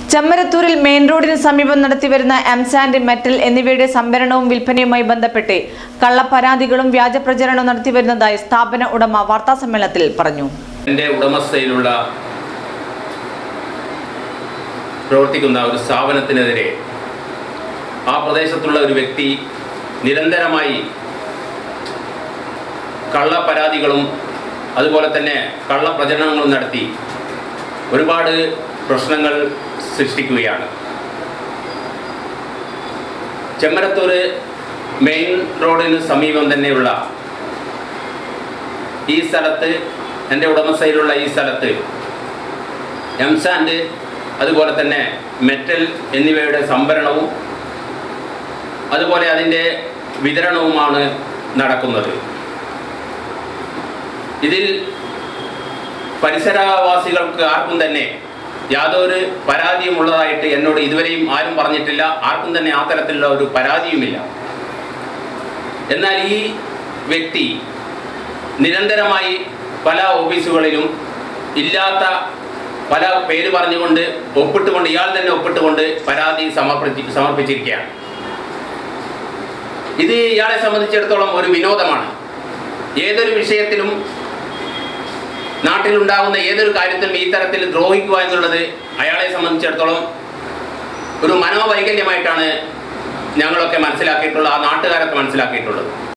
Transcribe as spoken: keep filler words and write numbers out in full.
ചമ്മരത്തൂരിൽ main റോഡിന് സമീപം നടത്തിവരുന്ന എംസാൻഡ്, മെറ്റൽ എന്നിവയുടെ സംഭരണവും വിൽപ്പനയുമായി ബന്ധപ്പെട്ട് കള്ളപ്പരാതികളും വ്യാജ പ്രചരണവും നടത്തിവരുന്നതായി സ്ഥാപന ഉടമ വാർത്താസമ്മേളനത്തിൽ പറഞ്ഞു. എൻ്റെ ഉടമസ്ഥയിലുള്ള പ്രവർത്തിക്കുന്ന ഒരു സ്ഥാപനത്തിനെതിരെ ആ പ്രദേശത്തുള്ള ഒരു വ്യക്തി നിരന്തരമായി കള്ളപ്പരാതികളും അതുപോലെ തന്നെ കള്ളപ്രചരണങ്ങളും നടത്തി ഒരുപാട് പ്രശ്നങ്ങൾ സൃഷ്ടിക്കുകയാണ്. ചെമ്മരത്തൂർ മെയിൻ റോഡിന് സമീപം തന്നെയുള്ള ഈ സ്ഥലത്ത്, എൻ്റെ ഉടമസ്ഥയിലുള്ള ഈ സ്ഥലത്ത് എംസാൻഡ് അതുപോലെ തന്നെ മെറ്റൽ എന്നിവയുടെ സംഭരണവും അതുപോലെ അതിൻ്റെ വിതരണവുമാണ് നടക്കുന്നത്. ഇതിൽ പരിസരവാസികൾക്ക് ആർക്കും തന്നെ യാതൊരു പരാതിയും ഉള്ളതായിട്ട് എന്നോട് ഇതുവരെയും ആരും പറഞ്ഞിട്ടില്ല. ആർക്കും തന്നെ ആ തരത്തിലുള്ള ഒരു പരാതിയുമില്ല. എന്നാൽ ഈ വ്യക്തി നിരന്തരമായി പല ഓഫീസുകളിലും ഇല്ലാത്ത പല പേര് പറഞ്ഞുകൊണ്ട് ഒപ്പിട്ടുകൊണ്ട് ഇയാൾ തന്നെ ഒപ്പിട്ടുകൊണ്ട് പരാതി സമർപ്പിച്ച് സമർപ്പിച്ചിരിക്കുകയാണ്. ഇത് ഇയാളെ സംബന്ധിച്ചിടത്തോളം ഒരു വിനോദമാണ്. ഏതൊരു വിഷയത്തിലും നാട്ടിലുണ്ടാകുന്ന ഏതൊരു കാര്യത്തിലും ഈ തരത്തിൽ ദ്രോഹിക്കുക എന്നുള്ളത് അയാളെ സംബന്ധിച്ചിടത്തോളം ഒരു മനോവൈകല്യമായിട്ടാണ് ഞങ്ങളൊക്കെ മനസ്സിലാക്കിയിട്ടുള്ളത്, ആ നാട്ടുകാരൊക്കെ മനസ്സിലാക്കിയിട്ടുള്ളത്.